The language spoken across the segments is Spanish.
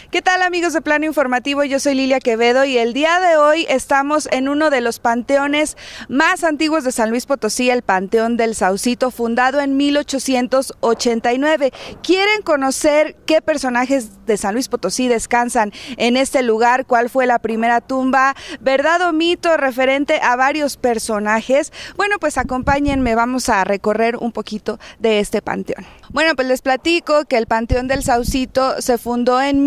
¿Qué tal, amigos de Plano Informativo? Yo soy Lilia Quevedo y el día de hoy estamos en uno de los panteones más antiguos de San Luis Potosí, el Panteón del Saucito, fundado en 1889. ¿Quieren conocer qué personajes de San Luis Potosí descansan en este lugar? ¿Cuál fue la primera tumba? ¿Verdad o mito referente a varios personajes? Bueno, pues acompáñenme, vamos a recorrer un poquito de este panteón. Bueno, pues les platico que el Panteón del Saucito se fundó en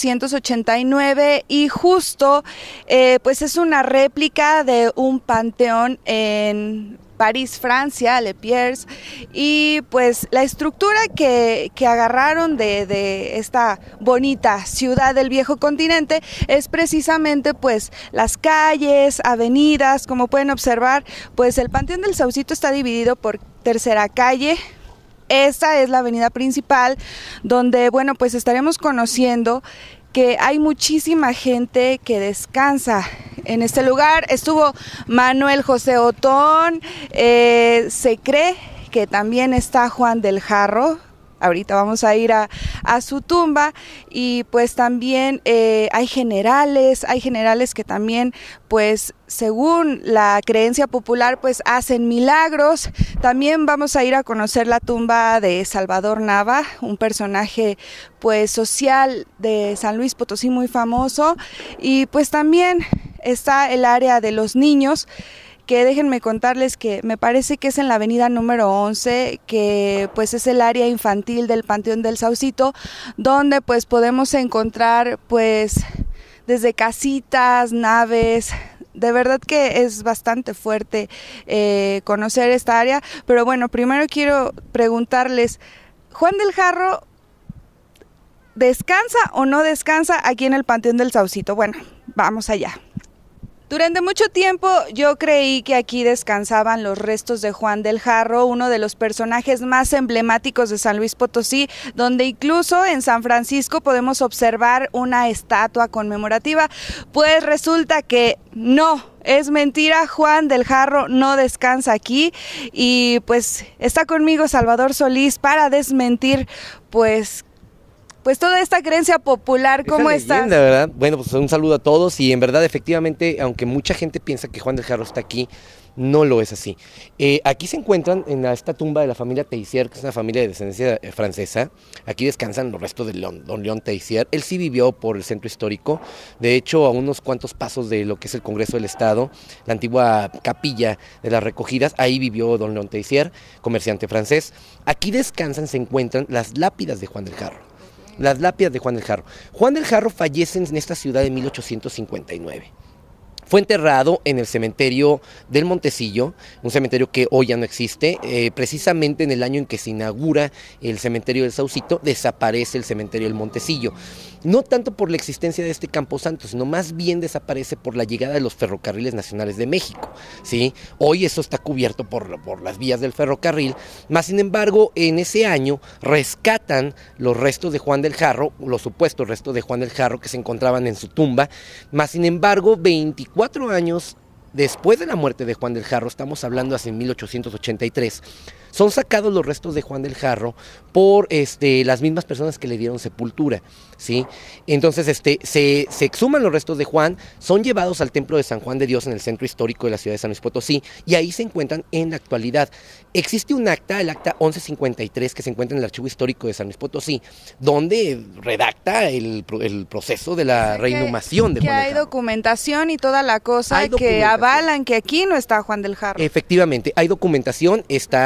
1889 y justo pues es una réplica de un panteón en París, Francia, Le Pierre, y pues la estructura que agarraron de esta bonita ciudad del viejo continente es precisamente pues las calles, avenidas. Como pueden observar, pues el Panteón del Saucito está dividido por Tercera Calle. Esta es la avenida principal donde, bueno, pues estaremos conociendo que hay muchísima gente que descansa en este lugar. Estuvo Manuel José Otón, se cree que también está Juan del Jarro. Ahorita vamos a ir a su tumba y pues también hay generales que también pues según la creencia popular pues hacen milagros. También vamos a ir a conocer la tumba de Salvador Nava, un personaje pues social de San Luis Potosí muy famoso, y pues también está el área de los niños, que déjenme contarles que me parece que es en la avenida número 11, que pues es el área infantil del Panteón del Saucito, donde pues podemos encontrar pues desde casitas, naves. De verdad que es bastante fuerte conocer esta área, pero bueno, primero quiero preguntarles, ¿Juan del Jarro descansa o no descansa aquí en el Panteón del Saucito? Bueno, vamos allá. Durante mucho tiempo yo creí que aquí descansaban los restos de Juan del Jarro, uno de los personajes más emblemáticos de San Luis Potosí, donde incluso en San Francisco podemos observar una estatua conmemorativa. Pues resulta que no, es mentira, Juan del Jarro no descansa aquí, y pues está conmigo Salvador Solís para desmentir pues toda esta creencia popular. ¿Cómo estás? ¿Verdad? Bueno, pues un saludo a todos, y en verdad, efectivamente, aunque mucha gente piensa que Juan del Jarro está aquí, no lo es así. Aquí se encuentran en esta tumba de la familia Teissier, que es una familia de descendencia francesa. Aquí descansan los restos de don León Teissier. Él sí vivió por el centro histórico, de hecho a unos cuantos pasos de lo que es el Congreso del Estado, la antigua capilla de las recogidas. Ahí vivió don León Teissier, comerciante francés. Aquí descansan, se encuentran las lápidas de Juan del Jarro. Las lápidas de Juan del Jarro. Juan del Jarro fallece en esta ciudad en 1859. Fue enterrado en el cementerio del Montecillo, un cementerio que hoy ya no existe. Precisamente en el año en que se inaugura el cementerio del Saucito, desaparece el cementerio del Montecillo. No tanto por la existencia de este camposanto, sino más bien desaparece por la llegada de los ferrocarriles nacionales de México, ¿sí? Hoy eso está cubierto por las vías del ferrocarril, más sin embargo, en ese año rescatan los restos de Juan del Jarro, los supuestos restos de Juan del Jarro que se encontraban en su tumba, más sin embargo, 24 años después de la muerte de Juan del Jarro, estamos hablando hace 1883, son sacados los restos de Juan del Jarro por las mismas personas que le dieron sepultura, ¿sí? Entonces se exhuman los restos de Juan, son llevados al Templo de San Juan de Dios en el centro histórico de la ciudad de San Luis Potosí, y ahí se encuentran en la actualidad. Existe un acta, el acta 1153, que se encuentra en el Archivo Histórico de San Luis Potosí, donde redacta el proceso de la reinhumación de Juan del Jarro. Hay documentación y toda la cosa que avalan que aquí no está Juan del Jarro. Efectivamente, hay documentación,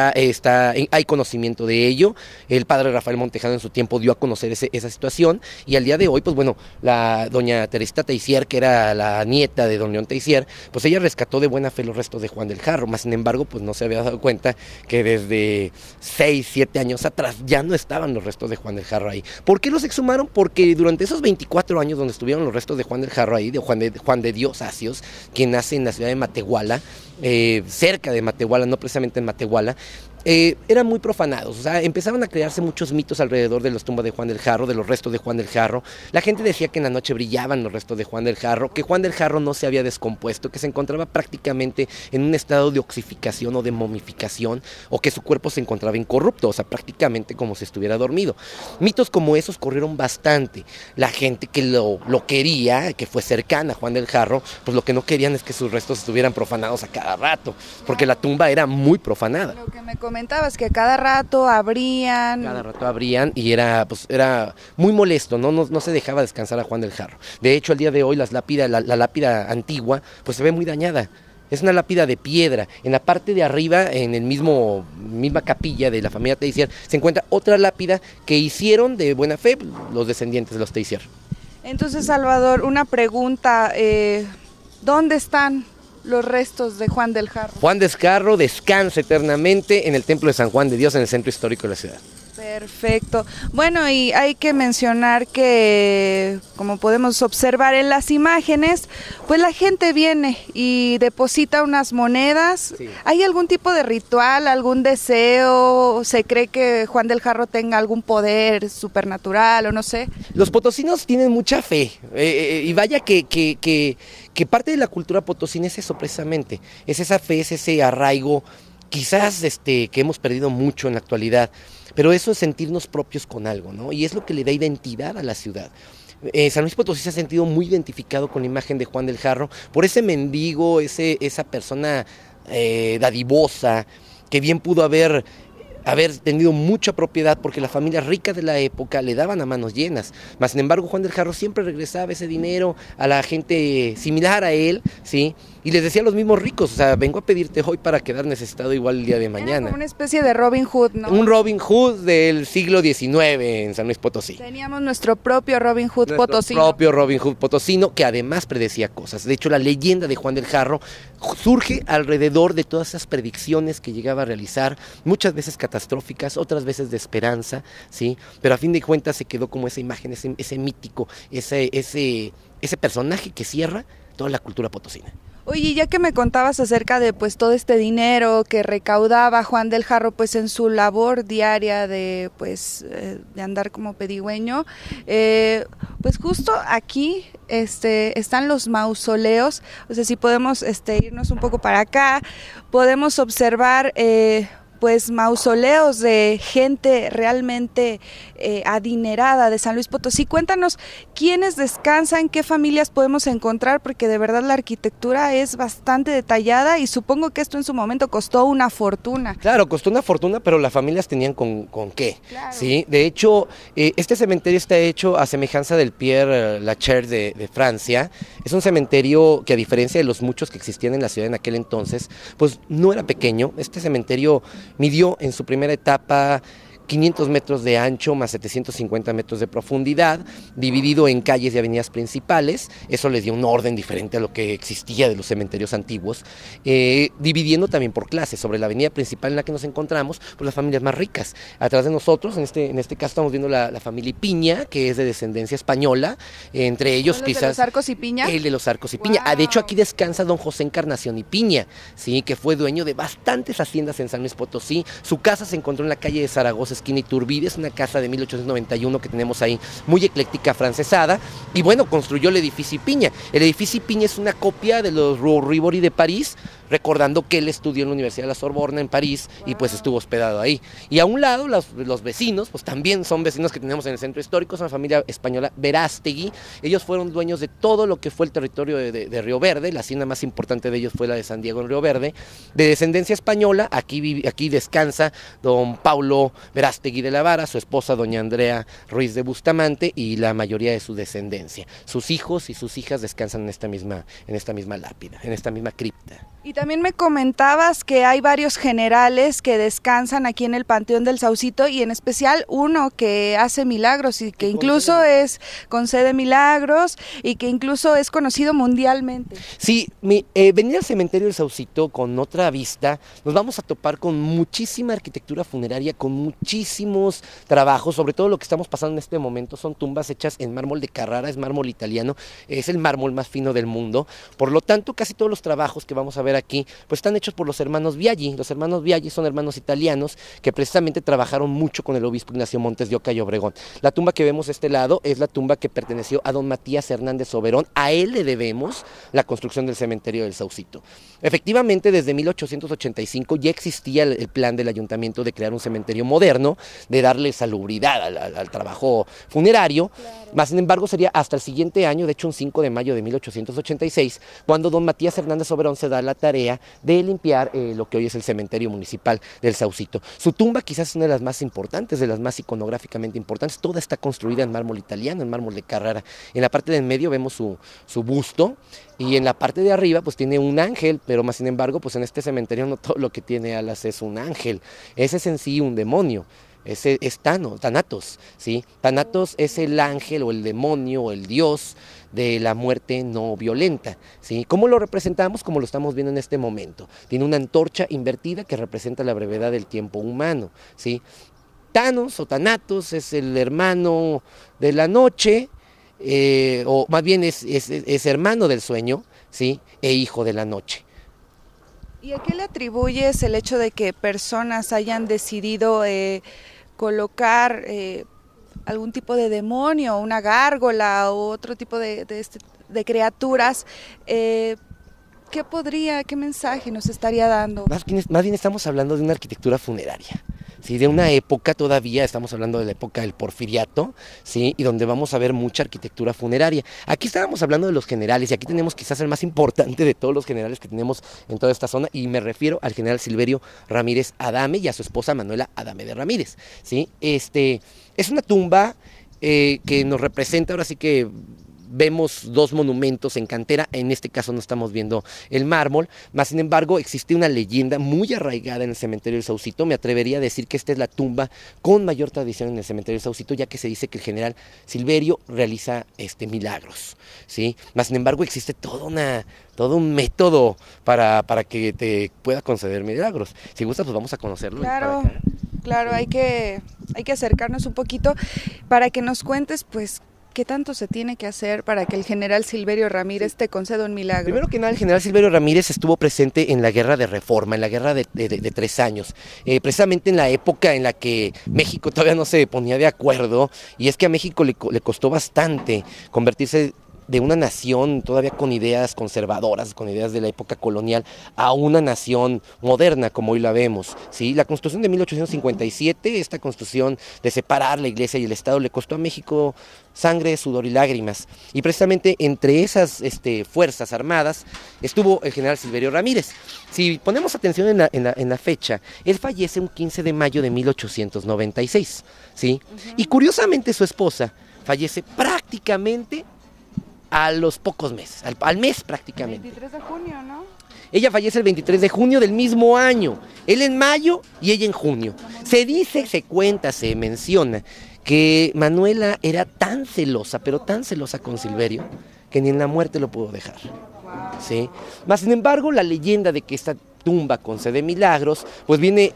hay conocimiento de ello. El padre Rafael Montejano en su tiempo dio a conocer esa situación, y al día de hoy, pues bueno, la doña Teresita Teissier, que era la nieta de don León Teissier, pues ella rescató de buena fe los restos de Juan del Jarro, más sin embargo, pues no se había dado cuenta que desde 6, 7 años atrás ya no estaban los restos de Juan del Jarro ahí. ¿Por qué los exhumaron? Porque durante esos 24 años donde estuvieron los restos de Juan del Jarro ahí, de Juan de Dios Acios, quien nace en la ciudad de Matehuala, cerca de Matehuala, no precisamente en Matehuala, eran muy profanados, o sea, empezaron a crearse muchos mitos alrededor de las tumbas de Juan del Jarro, de los restos de Juan del Jarro. La gente decía que en la noche brillaban los restos de Juan del Jarro, que Juan del Jarro no se había descompuesto, que se encontraba prácticamente en un estado de oxificación o de momificación, o que su cuerpo se encontraba incorrupto, o sea, prácticamente como si estuviera dormido. Mitos como esos corrieron bastante. La gente que lo quería, que fue cercana a Juan del Jarro, pues lo que no querían es que sus restos estuvieran profanados a cada rato, porque la tumba era muy profanada. Lo que me comentabas, que cada rato abrían. Cada rato abrían y era muy molesto, no se dejaba descansar a Juan del Jarro. De hecho, al día de hoy la lápida antigua pues se ve muy dañada. Es una lápida de piedra. En la parte de arriba, en el misma capilla de la familia Teisier, se encuentra otra lápida que hicieron de buena fe los descendientes de los Teisier. Entonces, Salvador, una pregunta, ¿dónde están los restos de Juan del Jarro? Juan del Jarro descansa eternamente en el Templo de San Juan de Dios, en el centro histórico de la ciudad. Perfecto. Bueno, y hay que mencionar que, como podemos observar en las imágenes, pues la gente viene y deposita unas monedas. Sí. ¿Hay algún tipo de ritual, algún deseo? ¿Se cree que Juan del Jarro tenga algún poder supernatural o no sé? Los potosinos tienen mucha fe, y vaya que parte de la cultura potosina es eso precisamente, es esa fe, es ese arraigo, quizás que hemos perdido mucho en la actualidad. Pero eso es sentirnos propios con algo, ¿no? Y es lo que le da identidad a la ciudad. San Luis Potosí se ha sentido muy identificado con la imagen de Juan del Jarro, por ese mendigo, esa persona dadivosa, que bien pudo haber tenido mucha propiedad porque las familias ricas de la época le daban a manos llenas. Mas, sin embargo, Juan del Jarro siempre regresaba ese dinero a la gente similar a él, ¿sí? Y les decía a los mismos ricos, o sea, vengo a pedirte hoy para quedar necesitado igual el día de mañana. Era como una especie de Robin Hood, ¿no? Un Robin Hood del siglo XIX en San Luis Potosí. Teníamos nuestro propio Robin Hood potosino. Nuestro propio Robin Hood potosino, que además predecía cosas. De hecho, la leyenda de Juan del Jarro surge alrededor de todas esas predicciones que llegaba a realizar, muchas veces catastróficas, otras veces de esperanza, ¿sí? Pero a fin de cuentas se quedó como esa imagen, ese mítico, ese personaje que cierra toda la cultura potosina. Oye, ya que me contabas acerca de pues todo este dinero que recaudaba Juan del Jarro pues en su labor diaria de de andar como pedigüeño, pues justo aquí están los mausoleos. O sea, si podemos irnos un poco para acá, podemos observar pues mausoleos de gente realmente adinerada de San Luis Potosí. Cuéntanos quiénes descansan, qué familias podemos encontrar, porque de verdad la arquitectura es bastante detallada y supongo que esto en su momento costó una fortuna. Claro, costó una fortuna, pero las familias tenían con qué. Claro. ¿Sí? De hecho, este cementerio está hecho a semejanza del Père Lachaise de Francia. Es un cementerio que, a diferencia de los muchos que existían en la ciudad en aquel entonces, pues no era pequeño. Este cementerio midió en su primera etapa 500 metros de ancho más 750 metros de profundidad, dividido en calles y avenidas principales. Eso les dio un orden diferente a lo que existía de los cementerios antiguos, dividiendo también por clases. Sobre la avenida principal en la que nos encontramos, pues las familias más ricas. Atrás de nosotros, en este caso estamos viendo la familia Ipiña, que es de descendencia española, entre ellos quizás... ¿De los Arcos Ipiña? El de los Arcos Ipiña. Wow. De hecho, aquí descansa don José Encarnación Ipiña, ¿sí? Que fue dueño de bastantes haciendas en San Luis Potosí. Su casa se encontró en la calle de Zaragoza, esquina Iturbide, es una casa de 1891 que tenemos ahí, muy ecléctica, francesada, y bueno, construyó el edificio Ipiña. El edificio Ipiña es una copia de los Rivoli de París, recordando que él estudió en la Universidad de la Sorbona en París y pues estuvo hospedado ahí. Y a un lado los vecinos, pues también son vecinos que tenemos en el centro histórico, es una familia española, Verástegui. Ellos fueron dueños de todo lo que fue el territorio de Río Verde. La hacienda más importante de ellos fue la de San Diego en Río Verde. De descendencia española, aquí descansa don Paulo Verástegui de la Vara, su esposa doña Andrea Ruiz de Bustamante y la mayoría de su descendencia. Sus hijos y sus hijas descansan en esta misma lápida, en esta misma cripta. Y también me comentabas que hay varios generales que descansan aquí en el Panteón del Saucito, y en especial uno que hace milagros y que incluso concede milagros y que incluso es conocido mundialmente. Sí, venir al cementerio del Saucito con otra vista, nos vamos a topar con muchísima arquitectura funeraria, con muchísima muchísimos trabajos, sobre todo lo que estamos pasando en este momento, son tumbas hechas en mármol de Carrara, es mármol italiano, es el mármol más fino del mundo, por lo tanto casi todos los trabajos que vamos a ver aquí pues están hechos por los hermanos Biaggi. Los hermanos Biaggi son hermanos italianos que precisamente trabajaron mucho con el obispo Ignacio Montes de Oca y Obregón. La tumba que vemos a este lado es la tumba que perteneció a don Matías Hernández Oberón, a él le debemos la construcción del cementerio del Saucito. Efectivamente, desde 1885 ya existía el plan del ayuntamiento de crear un cementerio moderno, de darle salubridad al trabajo funerario, más sin embargo sería hasta el siguiente año, de hecho un 5 de mayo de 1886, cuando don Matías Hernández Oberón se da la tarea de limpiar lo que hoy es el cementerio municipal del Saucito. Su tumba quizás es una de las más importantes, de las más iconográficamente importantes, toda está construida en mármol italiano, en mármol de Carrara. En la parte del medio vemos su busto, y en la parte de arriba pues tiene un ángel, pero más sin embargo pues en este cementerio no todo lo que tiene alas es un ángel, ese es en sí un demonio. Ese es Thanatos, ¿sí? Thanatos es el ángel o el demonio o el dios de la muerte no violenta, ¿sí? ¿Cómo lo representamos? Como lo estamos viendo en este momento. Tiene una antorcha invertida que representa la brevedad del tiempo humano, ¿sí? Thanos o Thanatos es el hermano de la noche, o más bien es hermano del sueño, ¿sí? E hijo de la noche. ¿Y a qué le atribuyes el hecho de que personas hayan decidido colocar algún tipo de demonio, una gárgola o otro tipo de criaturas? ¿Qué mensaje nos estaría dando? Más bien estamos hablando de una arquitectura funeraria. Sí, de una época todavía, estamos hablando de la época del Porfiriato, ¿sí? Y donde vamos a ver mucha arquitectura funeraria. Aquí estábamos hablando de los generales, y aquí tenemos quizás el más importante de todos los generales que tenemos en toda esta zona, y me refiero al general Silverio Ramírez Adame y a su esposa Manuela Adame de Ramírez, ¿sí? Es una tumba que nos representa, ahora sí que vemos dos monumentos en cantera, en este caso no estamos viendo el mármol, más sin embargo existe una leyenda muy arraigada en el cementerio del Saucito. Me atrevería a decir que esta es la tumba con mayor tradición en el cementerio del Saucito, ya que se dice que el general Silverio realiza milagros, ¿sí? Más sin embargo existe todo un método para que te pueda conceder milagros. Si gustas, pues vamos a conocerlo. Claro, hay que acercarnos un poquito para que nos cuentes, pues, ¿qué tanto se tiene que hacer para que el general Silverio Ramírez te conceda un milagro? Primero que nada, el general Silverio Ramírez estuvo presente en la guerra de Reforma, en la guerra de 3 años, precisamente en la época en la que México todavía no se ponía de acuerdo, y es que a México le costó bastante convertirse de una nación todavía con ideas conservadoras, con ideas de la época colonial, a una nación moderna como hoy la vemos, ¿sí? La Constitución de 1857, esta Constitución de separar la Iglesia y el Estado, le costó a México sangre, sudor y lágrimas, y precisamente entre esas fuerzas armadas estuvo el general Silverio Ramírez. Si ponemos atención en la fecha, él fallece un 15 de mayo de 1896, ¿sí? Y curiosamente su esposa fallece prácticamente a los pocos meses, al mes prácticamente. El 23 de junio, ¿no? Ella fallece el 23 de junio del mismo año, él en mayo y ella en junio. Se dice, se cuenta, se menciona que Manuela era tan celosa, pero tan celosa con Silverio, que ni en la muerte lo pudo dejar, ¿sí? Mas, sin embargo, la leyenda de que esta tumba concede milagros, pues viene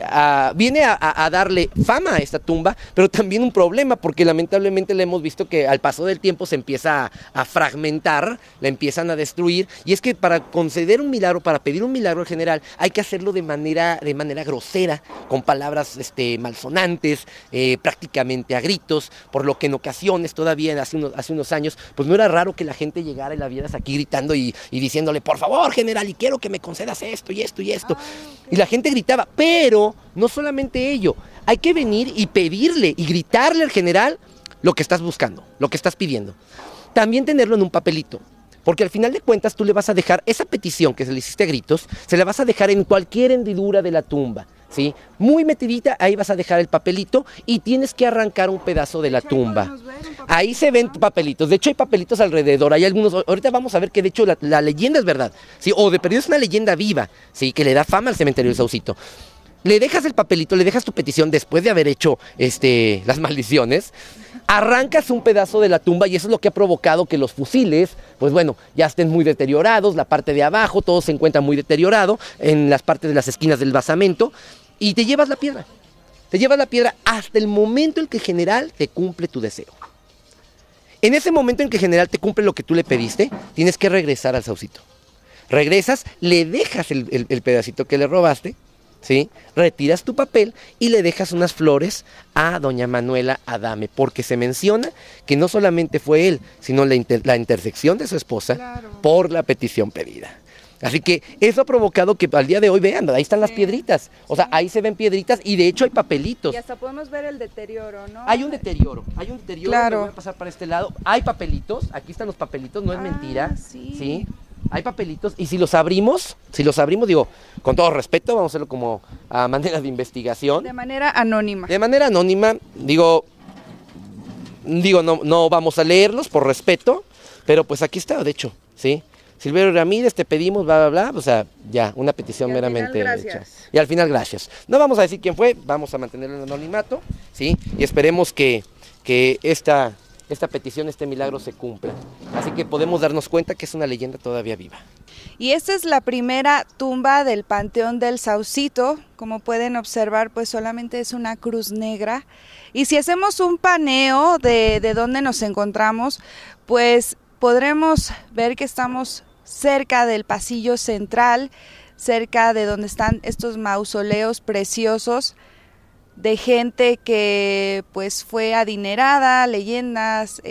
a darle fama a esta tumba, pero también un problema, porque lamentablemente le hemos visto que al paso del tiempo se empieza a fragmentar, la empiezan a destruir, y es que para conceder un milagro, para pedir un milagro al general, hay que hacerlo de manera grosera, con palabras malsonantes, prácticamente a gritos, por lo que en ocasiones, todavía hace unos años, pues no era raro que la gente llegara y la vieras aquí gritando y diciéndole, por favor, general, y quiero que me concedas esto y esto y esto. Y la gente gritaba, pero no solamente ello, hay que venir y pedirle y gritarle al general lo que estás buscando, lo que estás pidiendo. También tenerlo en un papelito, porque al final de cuentas tú le vas a dejar esa petición que se le hiciste a gritos, se la vas a dejar en cualquier hendidura de la tumba, ¿sí? Muy metidita, ahí vas a dejar el papelito y tienes que arrancar un pedazo de la tumba. Ahí se ven papelitos, de hecho hay papelitos alrededor, hay algunos, ahorita vamos a ver que de hecho la leyenda es verdad, ¿sí? O de perdido es una leyenda viva, ¿sí? Que le da fama al cementerio del Saucito. Le dejas el papelito, le dejas tu petición después de haber hecho las maldiciones, arrancas un pedazo de la tumba y eso es lo que ha provocado que los fusiles, pues bueno, ya estén muy deteriorados, la parte de abajo, todo se encuentra muy deteriorado, en las partes de las esquinas del basamento, y te llevas la piedra. te llevas la piedra hasta el momento en que el general te cumple tu deseo. En ese momento en que el general te cumple lo que tú le pediste, tienes que regresar al saucito. Regresas, le dejas el pedacito que le robaste, ¿sí? Retiras tu papel y le dejas unas flores a doña Manuela Adame, porque se menciona que no solamente fue él, sino la intersección de su esposa, claro, por la petición pedida. Así que eso ha provocado que al día de hoy, vean, ahí están las piedritas, o sea, ahí se ven piedritas y de hecho hay papelitos. Y hasta podemos ver el deterioro, ¿no? Hay un deterioro, claro. Me voy a pasar para este lado, hay papelitos, aquí están los papelitos, no es mentira, ¿sí? Hay papelitos y si los abrimos, digo, con todo respeto, vamos a hacerlo como a manera de investigación. De manera anónima. De manera anónima, digo, no vamos a leerlos por respeto, pero pues aquí está, de hecho, ¿sí? Silverio Ramírez, te pedimos, bla, bla, bla, o sea, ya, una petición meramente hecha. Y al final, gracias. No vamos a decir quién fue, vamos a mantenerlo en anonimato, ¿sí? Y esperemos que esta petición, este milagro se cumpla. Así que podemos darnos cuenta que es una leyenda todavía viva. Y esta es la primera tumba del Panteón del Saucito. Como pueden observar, pues solamente es una cruz negra. Y si hacemos un paneo de dónde nos encontramos, pues podremos ver que estamos cerca del pasillo central, cerca de donde están estos mausoleos preciosos de gente que pues fue adinerada, leyendas,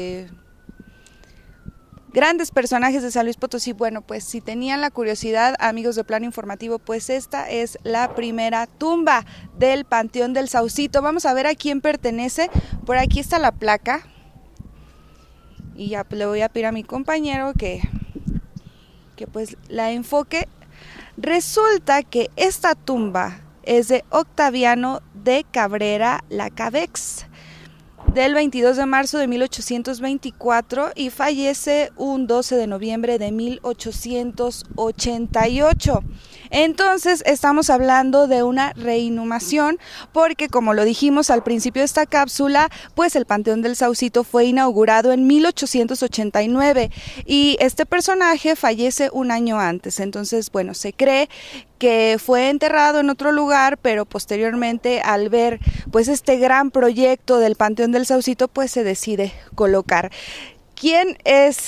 grandes personajes de San Luis Potosí. Bueno, pues si tenían la curiosidad, amigos de Plano Informativo, pues esta es la primera tumba del Panteón del Saucito. Vamos a ver a quién pertenece. Por aquí está la placa y ya le voy a pedir a mi compañero que pues la enfoque. Resulta que esta tumba es de Octaviano de Cabrera Lacabex, del 22 de marzo de 1824 y fallece un 12 de noviembre de 1888. Entonces estamos hablando de una reinhumación porque, como lo dijimos al principio de esta cápsula, pues el Panteón del Saucito fue inaugurado en 1889 y este personaje fallece un año antes. Entonces, bueno, se cree que fue enterrado en otro lugar, pero posteriormente al ver pues este gran proyecto del Panteón del Saucito, pues se decide colocar. ¿Quién es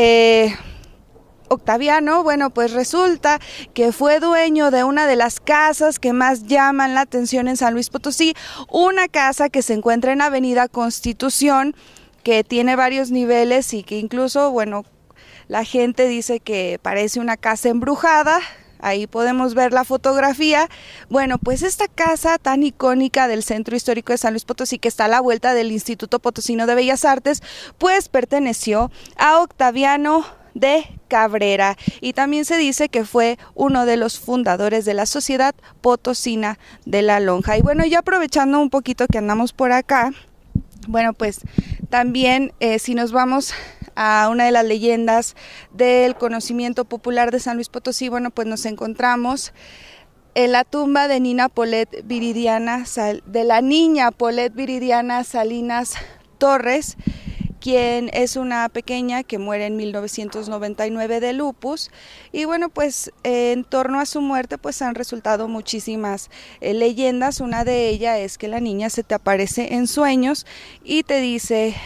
Octaviano? Bueno, pues resulta que fue dueño de una de las casas que más llaman la atención en San Luis Potosí, una casa que se encuentra en Avenida Constitución, que tiene varios niveles y que incluso, bueno, la gente dice que parece una casa embrujada. Ahí podemos ver la fotografía. Bueno, pues esta casa tan icónica del Centro Histórico de San Luis Potosí, que está a la vuelta del Instituto Potosino de Bellas Artes, pues perteneció a Octaviano de Cabrera y también se dice que fue uno de los fundadores de la Sociedad Potosina de la Lonja. Y bueno, ya aprovechando un poquito que andamos por acá, bueno, pues también si nos vamos a una de las leyendas del conocimiento popular de San Luis Potosí, bueno, pues nos encontramos en la tumba de Nina Polet Viridiana, de la niña Polet Viridiana Salinas Torres, quien es una pequeña que muere en 1999 de lupus. Y bueno, pues en torno a su muerte pues han resultado muchísimas leyendas. Una de ellas es que la niña se te aparece en sueños y te dice,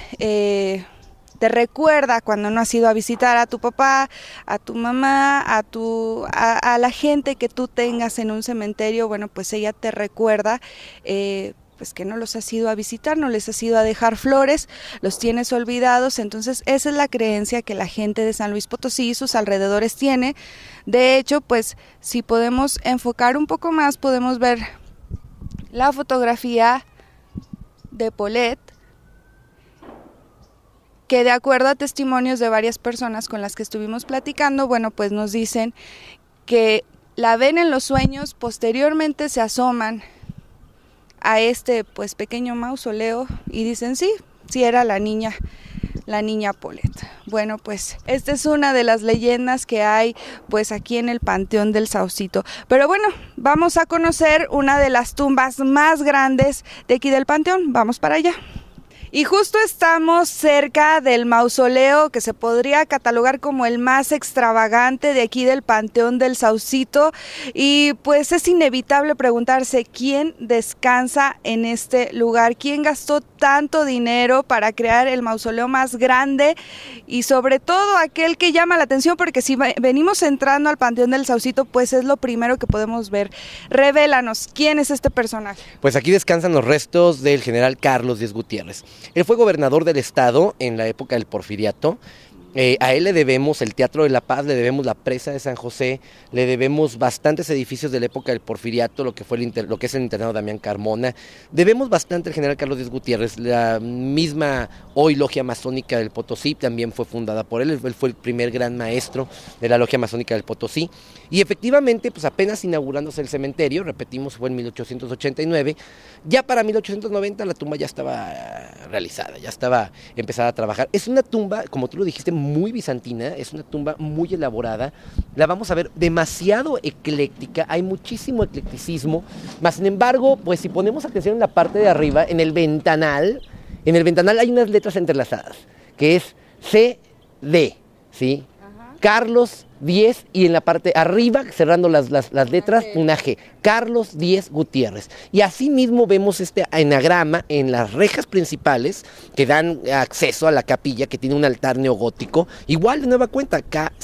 te recuerda cuando no has ido a visitar a tu papá, a tu mamá, a la gente que tú tengas en un cementerio. Bueno, pues ella te recuerda pues que no los has ido a visitar, no les has ido a dejar flores, los tienes olvidados. Entonces esa es la creencia que la gente de San Luis Potosí y sus alrededores tiene. De hecho, pues si podemos enfocar un poco más, podemos ver la fotografía de Polet, que de acuerdo a testimonios de varias personas con las que estuvimos platicando, bueno, pues nos dicen que la ven en los sueños, posteriormente se asoman a este pues pequeño mausoleo y dicen sí era la niña Polet. Bueno, pues esta es una de las leyendas que hay pues aquí en el Panteón del Saucito. Pero bueno, vamos a conocer una de las tumbas más grandes de aquí del Panteón. Vamos para allá. Y justo estamos cerca del mausoleo que se podría catalogar como el más extravagante de aquí del Panteón del Saucito, y pues es inevitable preguntarse quién descansa en este lugar, quién gastó tanto dinero para crear el mausoleo más grande y sobre todo aquel que llama la atención, porque si venimos entrando al Panteón del Saucito pues es lo primero que podemos ver. Revélanos, ¿quién es este personaje? Pues aquí descansan los restos del general Carlos Díez Gutiérrez. Él fue gobernador del estado en la época del Porfiriato. A él le debemos el Teatro de la Paz, le debemos la Presa de San José, le debemos bastantes edificios de la época del Porfiriato, lo que es el internado Damián Carmona. Debemos bastante al general Carlos Díez Gutiérrez. La misma hoy logia masónica del Potosí también fue fundada por él. Él fue el primer gran maestro de la logia masónica del Potosí. Y efectivamente, pues apenas inaugurándose el cementerio, repetimos, fue en 1889, ya para 1890 la tumba ya estaba realizada, ya estaba empezada a trabajar. Es una tumba, como tú lo dijiste, muy bizantina, es una tumba muy elaborada, la vamos a ver demasiado ecléctica, hay muchísimo eclecticismo, más sin embargo, pues si ponemos atención en la parte de arriba, en el ventanal hay unas letras entrelazadas, que es CD, ¿sí? Carlos Díez, y en la parte arriba, cerrando las letras, una G, Carlos Díez Gutiérrez. Y así mismo vemos este enagrama en las rejas principales que dan acceso a la capilla, que tiene un altar neogótico, igual de nueva cuenta,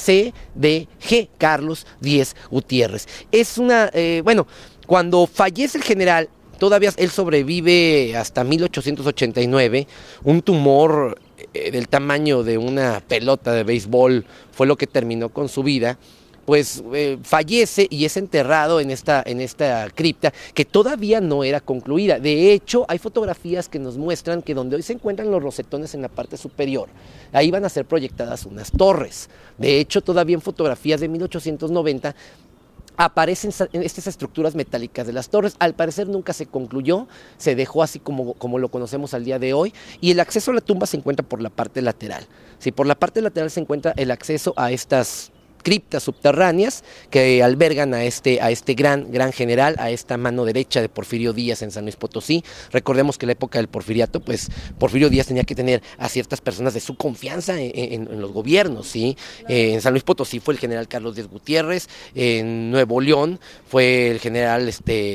KCDG, Carlos Díez Gutiérrez. Es una, cuando fallece el general, todavía él sobrevive hasta 1889, un tumor del tamaño de una pelota de béisbol fue lo que terminó con su vida. Pues fallece y es enterrado en esta cripta que todavía no era concluida. De hecho, hay fotografías que nos muestran que donde hoy se encuentran los rosetones en la parte superior, ahí van a ser proyectadas unas torres. De hecho, todavía en fotografías de 1890 aparecen estas estructuras metálicas de las torres. Al parecer nunca se concluyó, se dejó así como lo conocemos al día de hoy, y el acceso a la tumba se encuentra por la parte lateral. Sí, por la parte lateral se encuentra el acceso a estas criptas subterráneas que albergan a este gran general, a esta mano derecha de Porfirio Díaz en San Luis Potosí. Recordemos que en la época del Porfiriato, pues Porfirio Díaz tenía que tener a ciertas personas de su confianza en los gobiernos, ¿sí? En San Luis Potosí fue el general Carlos Díez Gutiérrez, en Nuevo León fue el general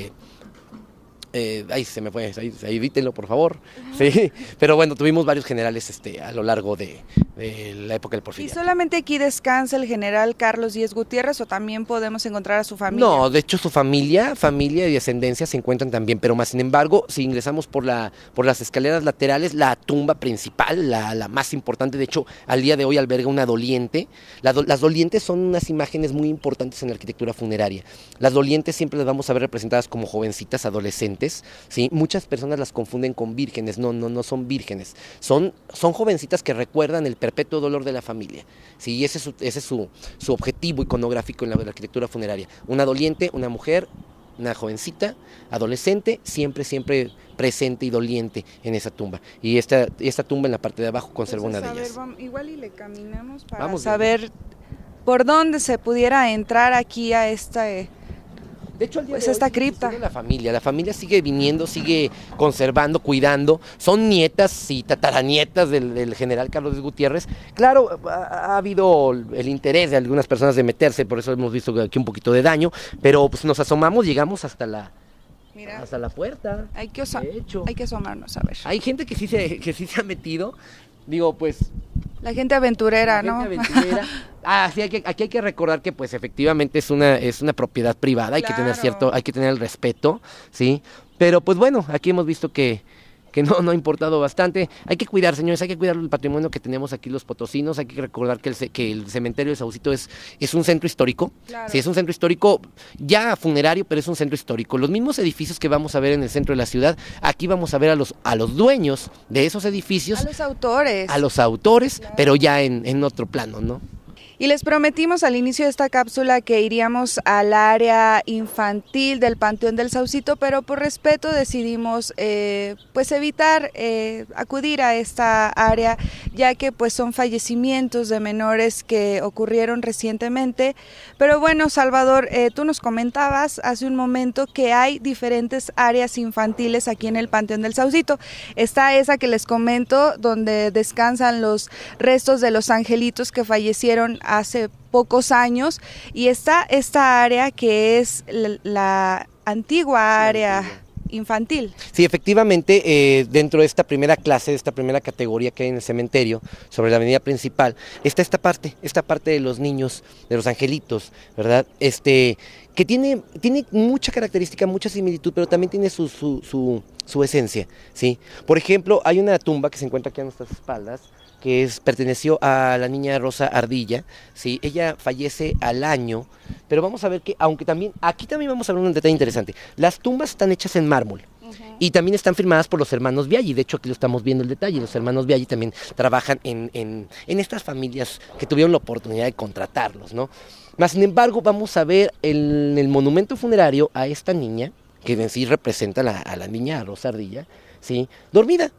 ahí se me fue, ahí edítenlo por favor, sí, pero bueno, tuvimos varios generales a lo largo de la época del Porfiriato. ¿Y solamente aquí descansa el general Carlos Díez Gutiérrez o también podemos encontrar a su familia? No, de hecho su familia y descendencia se encuentran también, pero más sin embargo, si ingresamos por las escaleras laterales, la tumba principal, la más importante, de hecho al día de hoy alberga una doliente. Las dolientes son unas imágenes muy importantes en la arquitectura funeraria. Las dolientes siempre las vamos a ver representadas como jovencitas adolescentes. ¿Sí? Muchas personas las confunden con vírgenes. No son vírgenes, son jovencitas que recuerdan el perpetuo dolor de la familia, ¿sí? Y ese es su objetivo iconográfico en la arquitectura funeraria. Una doliente, una mujer, una jovencita, adolescente, siempre presente y doliente en esa tumba. Y esta tumba en la parte de abajo conserva una de ellas. Igual y le caminamos para saber por dónde se pudiera entrar aquí a de hecho, al día pues de hoy esta cripta. La familia sigue viniendo, sigue conservando, cuidando. Son nietas y tataranietas del general Carlos Díez Gutiérrez. Claro, ha habido el interés de algunas personas de meterse, por eso hemos visto aquí un poquito de daño, pero pues nos asomamos, llegamos hasta la puerta. Hay que asomarnos a ver. Hay gente que sí se ha metido. Digo, pues la gente aventurera, ¿no? Sí, aquí hay que recordar que pues efectivamente es una propiedad privada, hay claro. hay que tener el respeto, ¿sí? Pero pues bueno, aquí hemos visto que no ha importado bastante. Hay que cuidar, señores, hay que cuidar el patrimonio que tenemos aquí los potosinos. Hay que recordar que el cementerio de Saucito es un centro histórico. Claro. Sí, es un centro histórico ya funerario, pero es un centro histórico. Los mismos edificios que vamos a ver en el centro de la ciudad, aquí vamos a ver a los dueños de esos edificios. A los autores. A los autores, claro. Pero ya en otro plano, ¿no? Y les prometimos al inicio de esta cápsula que iríamos al área infantil del Panteón del Saucito, pero por respeto decidimos pues evitar acudir a esta área, ya que pues son fallecimientos de menores que ocurrieron recientemente. Pero bueno, Salvador, tú nos comentabas hace un momento que hay diferentes áreas infantiles aquí en el Panteón del Saucito. Está esa que les comento, donde descansan los restos de los angelitos que fallecieron hace pocos años, y está esta área que es la antigua área infantil. Sí, efectivamente, dentro de esta primera clase, de esta primera categoría que hay en el cementerio, sobre la avenida principal, está esta parte de los niños, de los angelitos, ¿verdad? Que tiene mucha característica, mucha similitud, pero también tiene su esencia, ¿sí? Por ejemplo, hay una tumba que se encuentra aquí a nuestras espaldas, que perteneció a la niña Rosa Ardilla, ¿sí? Ella fallece al año, pero vamos a ver que, aquí también vamos a ver un detalle interesante. Las tumbas están hechas en mármol, y también están firmadas por los hermanos Viaggi. De hecho, aquí lo estamos viendo el detalle. Los hermanos Viaggi también trabajan en estas familias que tuvieron la oportunidad de contratarlos, ¿no? Más sin embargo, vamos a ver en el monumento funerario a esta niña, que en sí representa a la niña Rosa Ardilla, ¿sí? Dormida,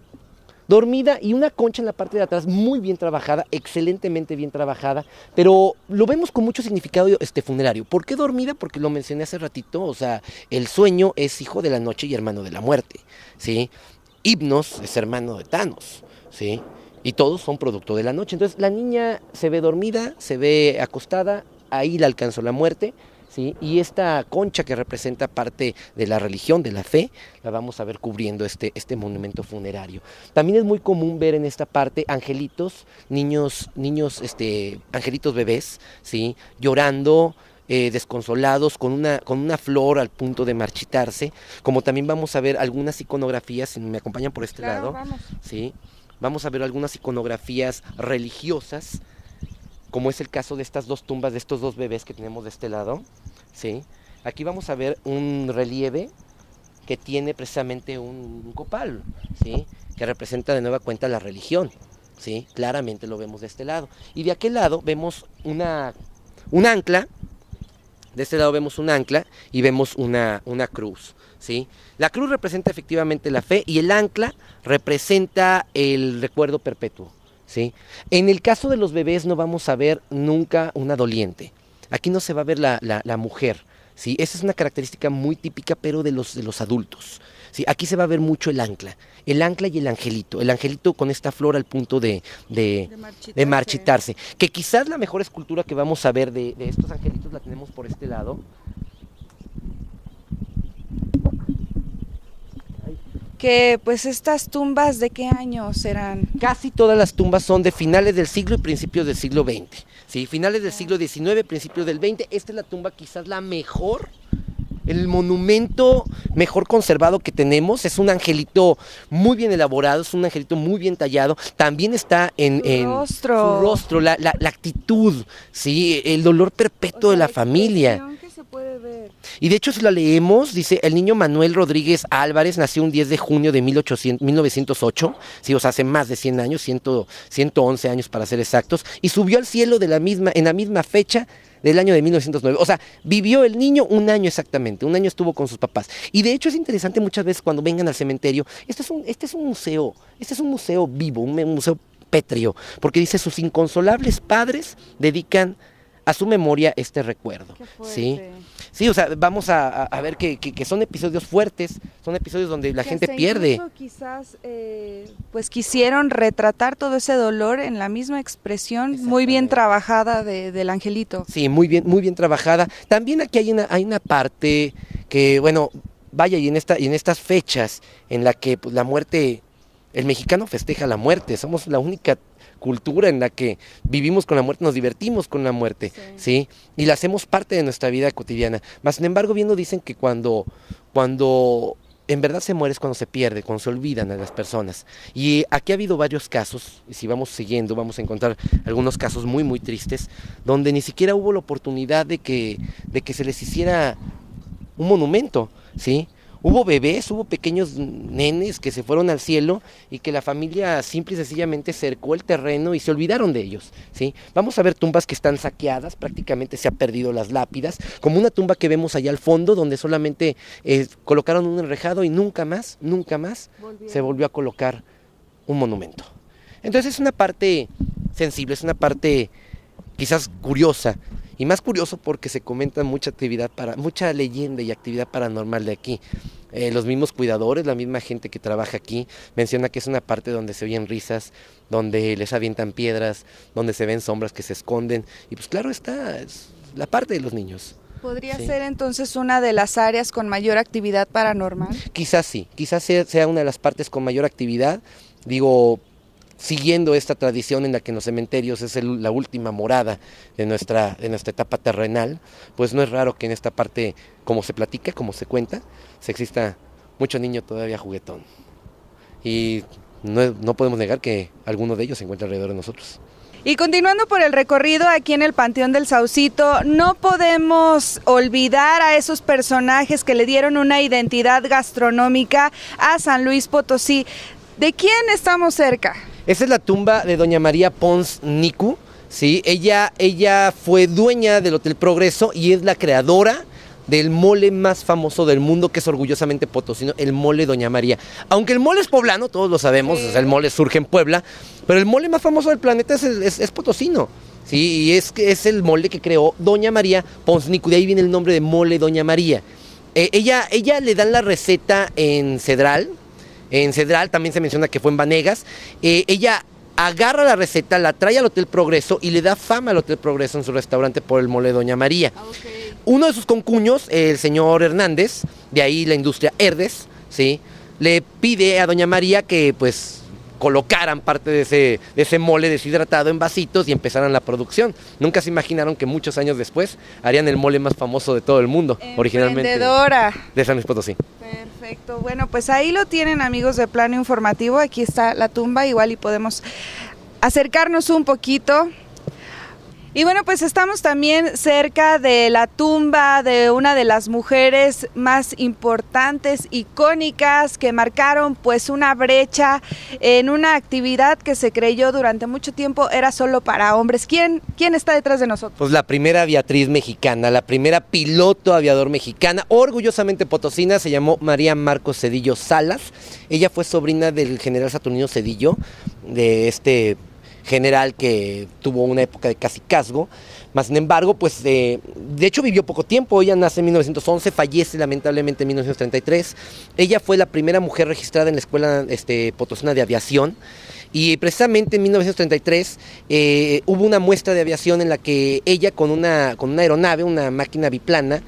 y una concha en la parte de atrás muy bien trabajada, excelentemente bien trabajada, pero lo vemos con mucho significado funerario. ¿Por qué dormida? Porque lo mencioné hace ratito, o sea, el sueño es hijo de la noche y hermano de la muerte, ¿sí? Hipnos es hermano de Thanos, ¿sí? Y todos son producto de la noche. Entonces la niña se ve dormida, se ve acostada, ahí la alcanzó la muerte, ¿sí? Y esta concha que representa parte de la religión, de la fe, la vamos a ver cubriendo este monumento funerario. También es muy común ver en esta parte angelitos, niños, angelitos bebés, ¿sí? Llorando, desconsolados, con una flor al punto de marchitarse, como también vamos a ver algunas iconografías, si me acompañan por este lado, vamos. ¿sí? Vamos a ver algunas iconografías religiosas, como es el caso de estas dos tumbas, de estos dos bebés que tenemos de este lado, ¿sí? Aquí vamos a ver un relieve que tiene precisamente un copal, ¿sí? Que representa de nueva cuenta la religión, ¿sí? Claramente lo vemos de este lado. Y de aquel lado vemos un ancla, de este lado vemos un ancla y vemos una cruz, ¿sí? La cruz representa efectivamente la fe y el ancla representa el recuerdo perpetuo, ¿sí? En el caso de los bebés no vamos a ver nunca una doliente. Aquí no se va a ver la mujer, ¿sí? Esa es una característica muy típica, pero de los adultos, ¿sí? Aquí se va a ver mucho el ancla y el angelito con esta flor al punto de marchitarse. Que quizás la mejor escultura que vamos a ver de estos angelitos la tenemos por este lado. Que pues estas tumbas, ¿de qué año serán? Casi todas las tumbas son de finales del siglo y principios del siglo XX, ¿sí? Finales del siglo XIX, principios del XX. Esta es la tumba quizás la mejor, el monumento mejor conservado que tenemos. Es un angelito muy bien elaborado, es un angelito muy bien tallado. También está en su rostro, la actitud, ¿sí? El dolor perpetuo de la familia. Puede ver. Y de hecho, si la leemos, dice: el niño Manuel Rodríguez Álvarez nació un 10 de junio de 1908, ¿sí? O sea, hace más de 100 años, 111 años para ser exactos, y subió al cielo en la misma fecha del año de 1909. O sea, vivió el niño un año exactamente, un año estuvo con sus papás. Y de hecho es interesante muchas veces cuando vengan al cementerio, este es un museo vivo, un museo pétreo, porque dice: sus inconsolables padres dedican a su memoria este recuerdo, ¿sí? Sí, o sea, vamos a ver que son episodios fuertes, son episodios donde la gente pierde. Quizás pues quisieron retratar todo ese dolor en la misma expresión muy bien trabajada del angelito. Sí, muy bien trabajada. También aquí hay una parte que, bueno, vaya, y en estas fechas en la que pues, la muerte, el mexicano festeja la muerte, somos la única cultura en la que vivimos con la muerte, nos divertimos con la muerte, ¿sí? Y la hacemos parte de nuestra vida cotidiana. Mas, sin embargo, bien nos dicen que cuando en verdad se muere es cuando se pierde, cuando se olvidan a las personas. Y aquí ha habido varios casos, y si vamos siguiendo vamos a encontrar algunos casos muy muy tristes, donde ni siquiera hubo la oportunidad de que se les hiciera un monumento, ¿sí? Hubo bebés, hubo pequeños nenes que se fueron al cielo y que la familia simple y sencillamente cercó el terreno y se olvidaron de ellos, ¿sí? Vamos a ver tumbas que están saqueadas, prácticamente se han perdido las lápidas, como una tumba que vemos allá al fondo donde solamente colocaron un enrejado y nunca más se volvió a colocar un monumento. Entonces es una parte sensible, es una parte quizás curiosa, y más curioso porque se comenta mucha leyenda y actividad paranormal de aquí. Los mismos cuidadores, la misma gente que trabaja aquí, menciona que es una parte donde se oyen risas, donde les avientan piedras, donde se ven sombras que se esconden, y pues claro está, es la parte de los niños. ¿Podría ser entonces una de las áreas con mayor actividad paranormal? Quizás sí, quizás sea una de las partes con mayor actividad, digo, siguiendo esta tradición en la que en los cementerios es la última morada de nuestra etapa terrenal, pues no es raro que en esta parte, como se platica, como se cuenta, se exista mucho niño todavía juguetón. Y no podemos negar que alguno de ellos se encuentra alrededor de nosotros. Y continuando por el recorrido aquí en el Panteón del Saucito, no podemos olvidar a esos personajes que le dieron una identidad gastronómica a San Luis Potosí. ¿De quién estamos cerca? Esa es la tumba de doña María Pons Nicu, ¿sí? Ella fue dueña del Hotel Progreso y es la creadora del mole más famoso del mundo, que es orgullosamente potosino, el mole Doña María. Aunque el mole es poblano, todos lo sabemos, o sea, el mole surge en Puebla, pero el mole más famoso del planeta es potosino, ¿sí? Y es el mole que creó doña María Pons Nicu, de ahí viene el nombre de mole Doña María. Ella le dan la receta en Cedral. En Cedral también se menciona que fue en Vanegas. Ella agarra la receta, la trae al Hotel Progreso y le da fama al Hotel Progreso en su restaurante por el mole Doña María. Okay. Uno de sus concuños, el señor Hernández, de ahí la industria Herdes, ¿sí? Le pide a Doña María que pues colocaran parte de ese mole deshidratado en vasitos y empezaran la producción. Nunca se imaginaron que muchos años después harían el mole más famoso de todo el mundo, originalmente de San Luis Potosí. Perfecto, bueno, pues ahí lo tienen, amigos de Plano Informativo. Aquí está la tumba, igual y podemos acercarnos un poquito. Y bueno, pues estamos también cerca de la tumba de una de las mujeres más importantes, icónicas, que marcaron pues una brecha en una actividad que se creyó durante mucho tiempo era solo para hombres. ¿Quién está detrás de nosotros? Pues la primera aviatriz mexicana, la primera piloto aviador mexicana, orgullosamente potosina, se llamó María Marcos Cedillo Salas. Ella fue sobrina del general Saturnino Cedillo, de este general que tuvo una época de cacicazgo, más sin embargo, pues de hecho vivió poco tiempo. Ella nace en 1911, fallece lamentablemente en 1933. Ella fue la primera mujer registrada en la Escuela Potosina de Aviación, y precisamente en 1933 hubo una muestra de aviación en la que ella con una aeronave, una máquina biplana,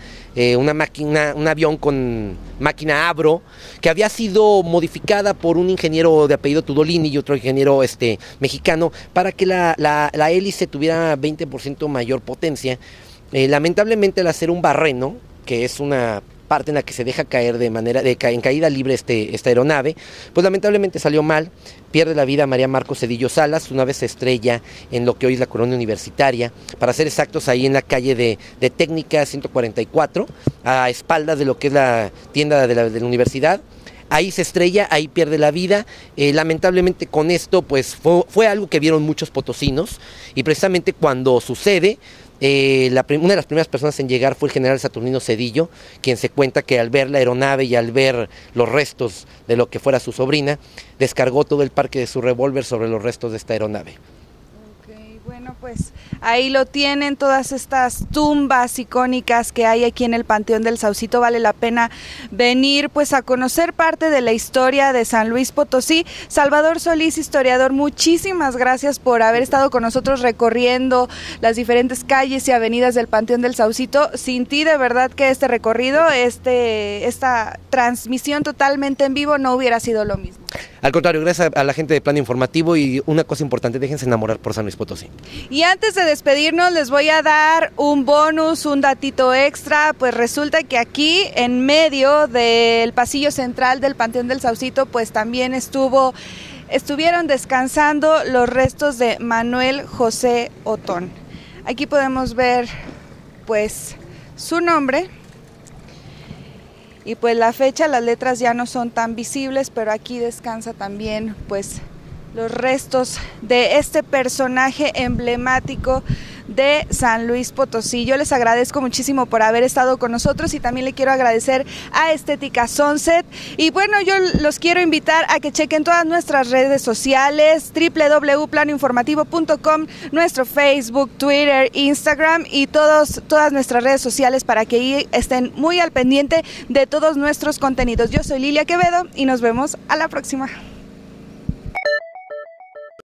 un avión con máquina Avro, que había sido modificada por un ingeniero de apellido Tudolini y otro ingeniero mexicano, para que la hélice tuviera 20% mayor potencia. Lamentablemente, al hacer un barreno, que es una parte en la que se deja caer en caída libre esta aeronave, pues lamentablemente salió mal, pierde la vida María Marcos Cedillo Salas. Una vez se estrella en lo que hoy es la colonia universitaria, para ser exactos ahí en la calle de Técnica 144, a espaldas de lo que es la tienda de la universidad. Ahí se estrella, ahí pierde la vida. Lamentablemente con esto pues fue algo que vieron muchos potosinos, y precisamente cuando sucede, una de las primeras personas en llegar fue el general Saturnino Cedillo, quien se cuenta que al ver la aeronave y al ver los restos de lo que fuera su sobrina, descargó todo el parque de su revólver sobre los restos de esta aeronave. Bueno, pues ahí lo tienen, todas estas tumbas icónicas que hay aquí en el Panteón del Saucito. Vale la pena venir pues a conocer parte de la historia de San Luis Potosí. Salvador Solís, historiador, muchísimas gracias por haber estado con nosotros recorriendo las diferentes calles y avenidas del Panteón del Saucito. Sin ti, de verdad que este recorrido, esta transmisión totalmente en vivo no hubiera sido lo mismo. Al contrario, gracias a la gente de Plano Informativo, y una cosa importante, déjense enamorar por San Luis Potosí. Y antes de despedirnos les voy a dar un bonus, un datito extra. Pues resulta que aquí en medio del pasillo central del Panteón del Saucito pues también estuvieron descansando los restos de Manuel José Otón. Aquí podemos ver pues su nombre. y pues la fecha, las letras ya no son tan visibles, pero aquí descansa también pues los restos de este personaje emblemático de San Luis Potosí. Yo les agradezco muchísimo por haber estado con nosotros y también le quiero agradecer a Estética Sunset. Y bueno, yo los quiero invitar a que chequen todas nuestras redes sociales, www.planoinformativo.com, nuestro Facebook, Twitter, Instagram y todas nuestras redes sociales para que ahí estén muy al pendiente de todos nuestros contenidos. Yo soy Lilia Quevedo y nos vemos a la próxima.